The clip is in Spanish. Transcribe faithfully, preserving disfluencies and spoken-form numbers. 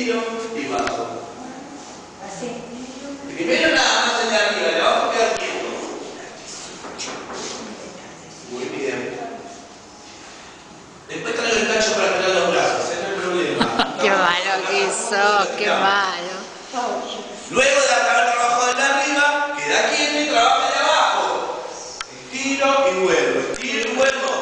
estiro y bajo. Primero nada más el de arriba, el de abajo queda quieto. Muy bien. Después traigo el gancho para tirar los brazos, ese no es el problema. Qué malo que sos, qué malo. Luego de haber trabajado el de arriba, queda quieto y trabaja el de abajo. Estiro y vuelvo, estiro y vuelvo.